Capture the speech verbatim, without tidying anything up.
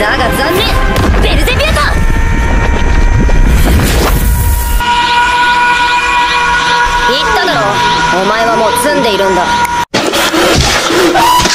だが残念、ベルゼビュート。言っただろ、お前はもう詰んでいるんだ。